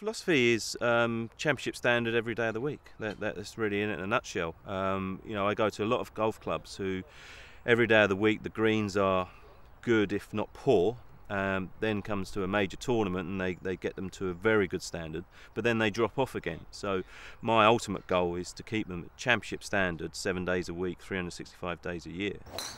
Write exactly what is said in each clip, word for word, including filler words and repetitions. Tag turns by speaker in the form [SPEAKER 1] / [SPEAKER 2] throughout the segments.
[SPEAKER 1] philosophy is um, championship standard every day of the week. That, that's really in it in a nutshell. Um, you know, I go to a lot of golf clubs who every day of the week the greens are good, if not poor. Um, then comes to a major tournament and they, they get them to a very good standard, but then they drop off again. So my ultimate goal is to keep them at championship standard seven days a week, three hundred sixty-five days a year.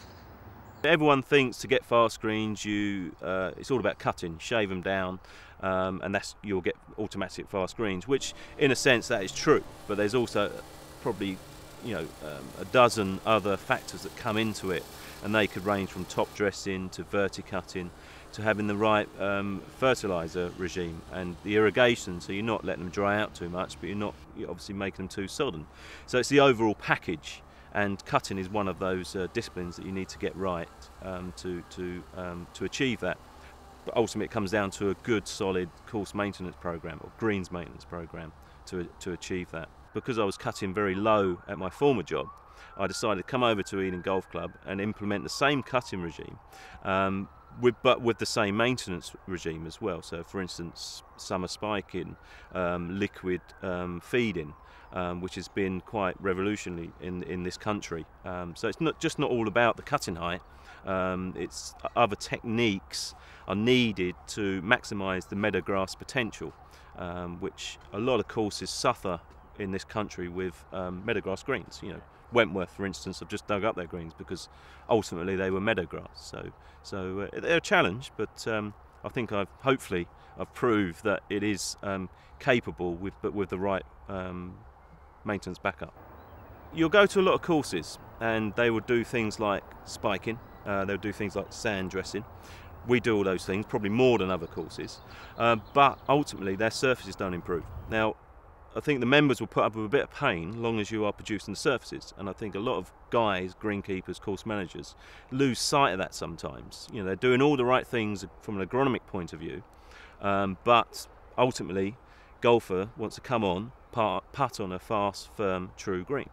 [SPEAKER 1] Everyone thinks to get fast greens, you uh, it's all about cutting, shave them down, um, and that's you'll get automatic fast greens. Which, in a sense, that is true. But there's also probably, you know, um, a dozen other factors that come into it, and they could range from top dressing to verticutting to having the right um, fertiliser regime and the irrigation. So you're not letting them dry out too much, but you're not you're obviously making them too sodden. So it's the overall package. And cutting is one of those uh, disciplines that you need to get right um, to to um, to achieve that. But ultimately, it comes down to a good, solid course maintenance program or greens maintenance program to to achieve that. Because I was cutting very low at my former job, I decided to come over to Ealing Golf Club and implement the same cutting regime, um, with but with the same maintenance regime as well. So, for instance, summer spiking, um, liquid um, feeding. Um, which has been quite revolutionary in in this country. Um, so it's not just not all about the cutting height. Um, it's other techniques are needed to maximise the meadowgrass potential, um, which a lot of courses suffer in this country with um, meadowgrass greens. You know, Wentworth, for instance, have just dug up their greens because ultimately they were meadowgrass. So so uh, they're a challenge, but um, I think I've hopefully I've proved that it is um, capable with but with the right Um, maintenance backup. You'll go to a lot of courses and they will do things like spiking, uh, they'll do things like sand dressing. We do all those things, probably more than other courses, uh, but ultimately their surfaces don't improve. Now, I think the members will put up with a bit of pain long as you are producing the surfaces, and I think a lot of guys, greenkeepers, course managers, lose sight of that sometimes. You know, they're doing all the right things from an agronomic point of view, um, but ultimately, golfer wants to come on, putt on a fast, firm, true green.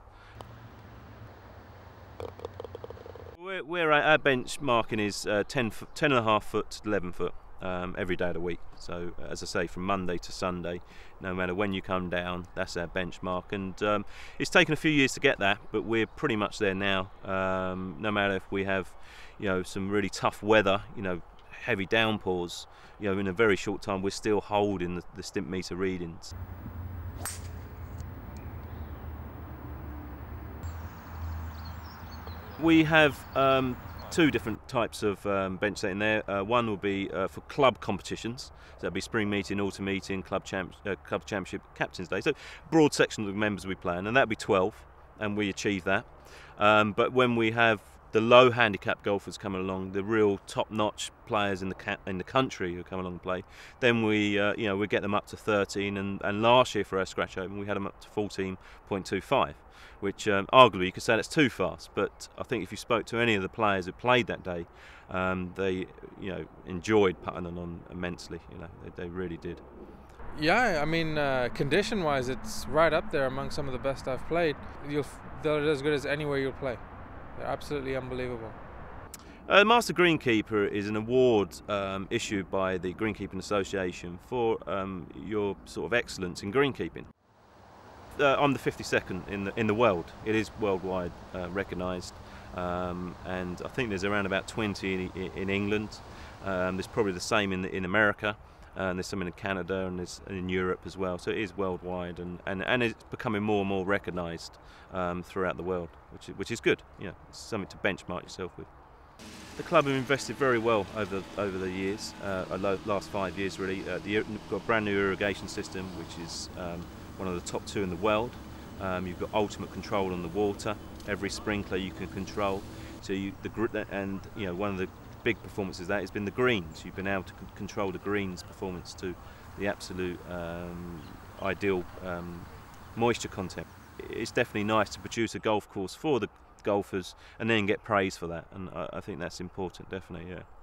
[SPEAKER 1] We're, we're our benchmarking is uh, ten, ten and a half foot to eleven foot um, every day of the week. So as I say, from Monday to Sunday, no matter when you come down, that's our benchmark. And um, it's taken a few years to get that, but we're pretty much there now. Um, no matter if we have, you know, some really tough weather, you know, heavy downpours, you know, in a very short time, we're still holding the, the stimp meter readings. We have um, two different types of um, bench setting there. Uh, one will be uh, for club competitions, so that'll be spring meeting, autumn meeting, club, champ uh, club championship, captain's day. So broad section of the members we plan, and that'll be twelve, and we achieve that. Um, but when we have the low handicap golfers coming along, the real top-notch players in the ca in the country who come along and play, then we uh, you know we get them up to thirteen, and, and last year for our scratch open we had them up to fourteen point two five, which um, arguably you could say that's too fast. But I think if you spoke to any of the players who played that day, um, they you know enjoyed putting it on immensely. You know they, they really did.
[SPEAKER 2] Yeah, I mean, uh, condition-wise, it's right up there among some of the best I've played. You'll, they're as good as anywhere you'll play. They're absolutely unbelievable.
[SPEAKER 1] Uh, Master Greenkeeper is an award um, issued by the Greenkeeping Association for um, your sort of excellence in greenkeeping. Uh, I'm the fifty-second in the in the world. It is worldwide uh, recognised, um, and I think there's around about twenty in, in England. Um, there's probably the same in in America, uh, and there's some in Canada and there's in Europe as well. So it is worldwide, and and, and it's becoming more and more recognised um, throughout the world, which is, which is good. You know, it's something to benchmark yourself with. The club have invested very well over over the years, uh, last five years really. Uh, the, we've got a brand new irrigation system, which is um, one of the top two in the world. Um, you've got ultimate control on the water. Every sprinkler you can control. So you the and you know one of the big performances of that has been the greens. You've been able to c control the greens performance to the absolute um, ideal um, moisture content. It's definitely nice to produce a golf course for the golfers and then get praise for that, and I, I think that's important, definitely, yeah.